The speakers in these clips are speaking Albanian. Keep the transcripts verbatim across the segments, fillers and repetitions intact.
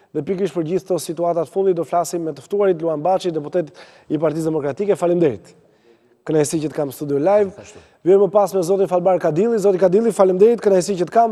dhe pikërisht për gjithë këto situatat fundit do flasim me të ftuarit Luan Baçi, deputet i Partisë Demokratike. Faleminderit. Kënaqësi që të kam në studio live. Vjen më pas me zotin Falbar Kadilli. Zoti Kadilli, faleminderit, kënaqësi që të kam.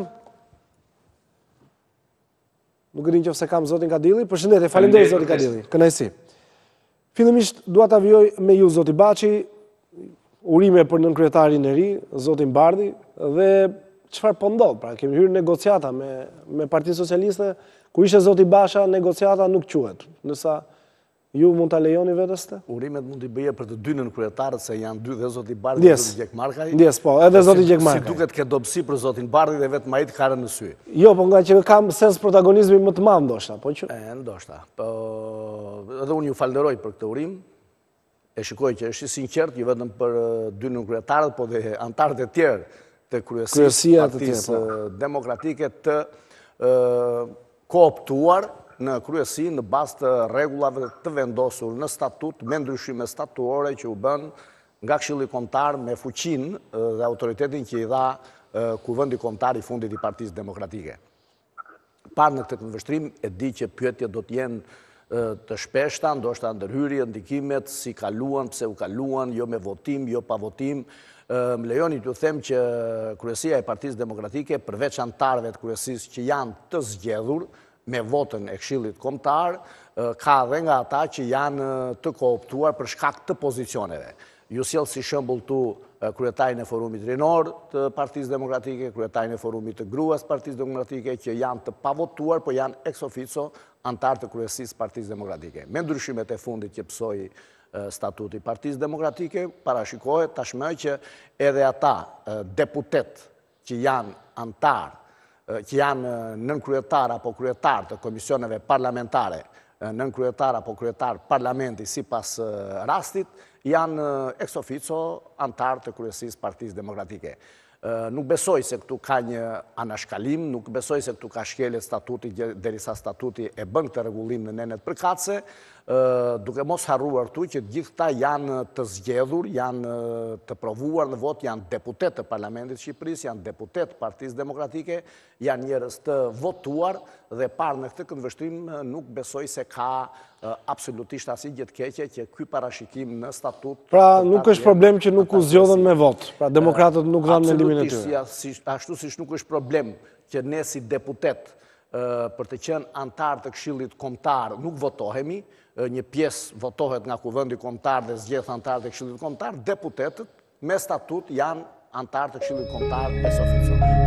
Nuk e di nëse kam zotin Kadilli. Përshëndetje, faleminderit zoti Kadilli. Kënaqësi. Fillimisht dua ta vijoj me ju zoti Baçi, urime për nënkryetarin e ri, zotin Bardhi, dhe çfarë po ndodh? Pra kemi hyrë negociata me me Partinë Socialiste, kur ishte zoti Basha, negociata nuk quhet. Nësa ju mund ta lejoni vetes të? Urimet mund t'i bëje për të dy nënkryetarët, se janë dy, dhe zoti Bardhi dhe zoti Gjekmarkaj. Ndjes, po, edhe zoti Gjekmarkaj. Si duket ke dobësi për zotin Bardhi dhe vetëm ai të ka rënë në sy. Jo, po nga që kam sens protagonizmi më të madh ndoshta, po që. E, ndoshta. Po, edhe unë ju falenderoj për këtë urim. E shikoj që është i sinqert, jo vetëm për dy nënkryetarët, po dhe antarët e tjerë të kryesisë Partisë Demokratike të kooptuar në kryesi në bazë të rregullave të vendosur në statut me ndryshime statuore që u bën nga Këshilli Kombëtar me fuqinë dhe autoritetin që i dha Kuvendi Kombëtar i fundit i Partisë Demokratike. Parë në këtë këndvështrim e di që pyetjet do të jenë të shpeshta, ndoshta ndërhyrje, ndikimet, si kaluan, pse u kaluan, jo me votim, jo pa votim. Më lejoni t'ju them që kryesia e Partisë Demokratike, përveç antarëve të kryesisë që janë të zgjedhur me votën e Këshillit Kombëtar, ka dhe nga ata që janë të kooptuar për shkak të pozicioneve. Ju sjell si shembull tu kryetarin e Forumit Rinor të Partisë Demokratike, kryetarin e Forumit të Gruas të Partisë Demokratike, që janë të pavotuar, po janë ex officio antar të kryesisë Partisë Demokratike. Me ndryshimet e fundit që psoi statuti Partisë Demokratike, parashikohet tashmë që edhe ata deputet që janë antar, që janë nënkryetar apo kryetar të komisioneve parlamentare, nënkryetar apo kryetar parlamenti sipas rastit, janë ex officio antar të kryesisë Partisë Demokratike. Nuk besoj se këtu ka një anashkalim, nuk besoj se këtu ka shkelje statuti, derisa statuti e bën këtë rregullim në nenet përkatëse, duke mos harruar tu që gjithta janë të zgjedhur, janë të provuar në vot, janë deputet të Parlamentit Shqipërisë, janë deputet të Partisë Demokratike, janë njerëz të votuar, dhe parë në këtë këndvështrim nuk besoj se ka absolutisht asnjë të keqe që ky parashikim në statut. Pra nuk është problem që nuk u zgjodhen me vot. Pra demokratët nuk dhanë mendimin e tyre. Ashtu siç nuk është problem që ne si deputet për të qenë antar të Këshillit Kombëtar nuk votohemi, një pjesë votohet nga Kuvendi Kombëtar dhe zgjedh antarët e Këshillit Kombëtar, deputetët me statut janë antarë të Këshillit Kombëtar ex officio.